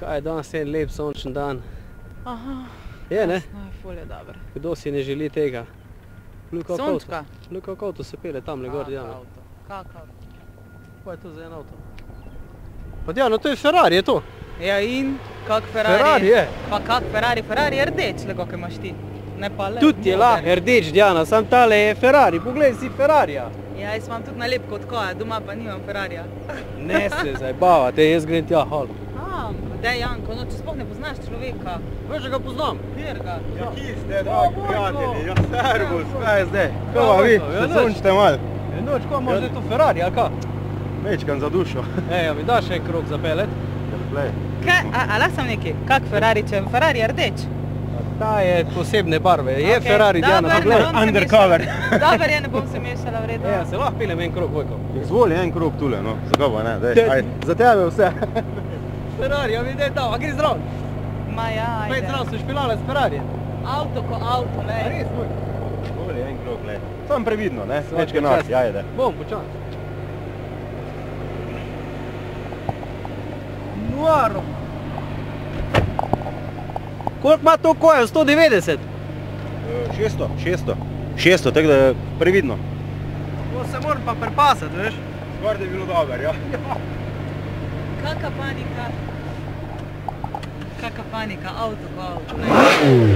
Kaj je danes en lep sončen dan? Aha. Je, ne? No, je ful je dober. Kdo si ne želi tega? Sončka? Luka v avto se pele tamle gor, Diana. Kak avto? Kaj je to za en avto? Pa Diana, to je Ferrari, je to? Ja in? Kak Ferrari? Ferrari je. Pa kak Ferrari? Ferrari je rdeč, le kak imaš ti. Ne pa le. Tudi je lahko rdeč, Diana, sam tale je Ferrari. Poglej si Ferrarija. Ja, jaz imam tudi nalepko od koja, doma pa nimam Ferrarija. Ne se zajbavate, jaz grem tja, halo. Dej Janko, no če sploh ne poznaš človeka. Veš, da ga poznam. Kjer ga? Ja, kje ste, dragi prijatelji? Ja, servus, kaj je zdaj? Kaj va vi? Se sunčite mal? Noč, ko imaš zdaj to Ferrari, ali kaj? Mečkam za dušo. Ej, a mi daš en krog zapelet? Glej. Kaj, a lahko sam nekaj? Kak Ferrari, če Ferrari je rdeč? Ta je posebne barve, je Okej, Ferrari, Diana, dober, poglej. ne bom se Undercover. mešala. Dober je, ne bom se mešala, vredno. Ja, se lahko pilem en krog, Vojko. Izvoli en krog tule, no. Zakaj pa ne? Dej, ajde. Za tebe vse. Ferrari, a mi daj tam, a gre zdrav? Ma ja, Pej ajde. zdrav, so špilale s Ferrari. Avto ko avto, lej. Res, Vojko? Izvoli en krog, glej. Sam previdno, ne? Svaka Mečke nas, čast. ajde. Bom, počas. Nuaro. Koliko ima to koja? 190? 600, tako da je previdno. To se moram pa prepasati, veš? Skoraj da je bilo dober, ja. Kaka panika. Kaka panika, avto ko avto, lej.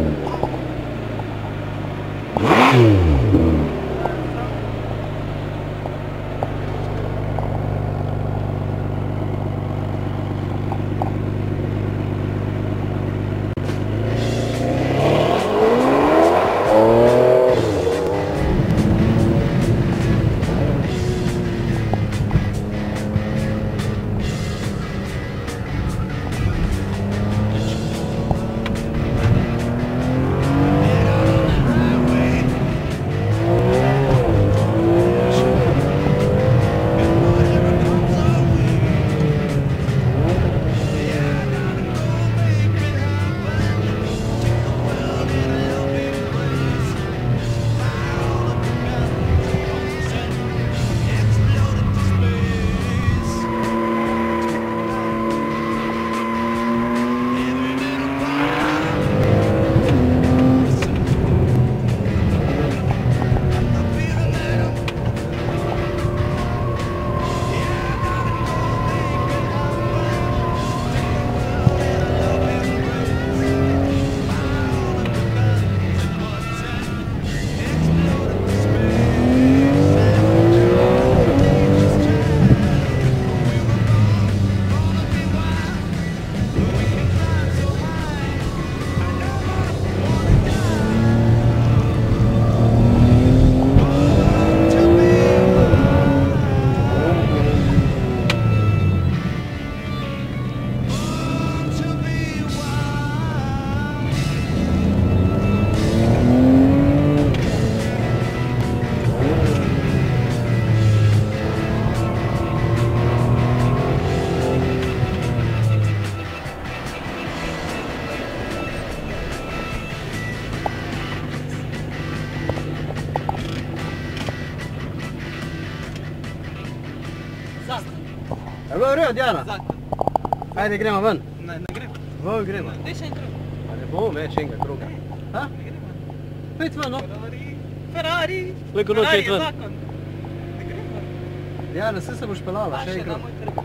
Je bilo v redu, Diana? Zakon. Ajde, gremo ven. Ne gremo. Ven gremo. Dej še en krog. A ne bomo več enega kroga. Ha? Ne gremo. Pejt ven, no. Ferrari. Koliko noč Ferrari iti ven? je zakon. Ne gremo. Diana, saj se boš pelala, še en krog.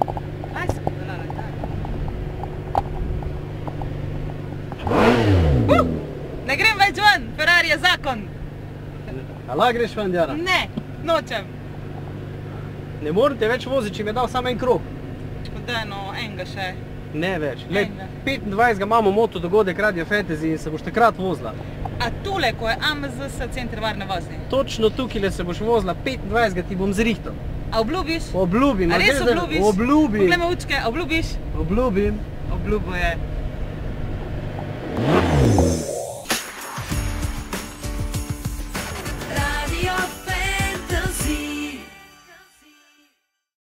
Aj se pelala, daj. Ne grem več ven, Ferrari je zakon. A lahko greš ven, Diana? Ne, nočem. Ne moram te več voziti, če mi je dal samo en krog. Daj no, enega še. Ne več. Glej, Enega. 25. imamo moto dogodek Radio Fantasy in se boš takrat vozila. A tule, ko je AMZS center varne vožnje. Točno tukaj se boš vozila, 25. ti bom zrihtal. A obljubiš? Obljubim. A res zdaj, obljubiš? Obljubim. Poglej me učke, a obljubiš? Obljubim. Obljubo je.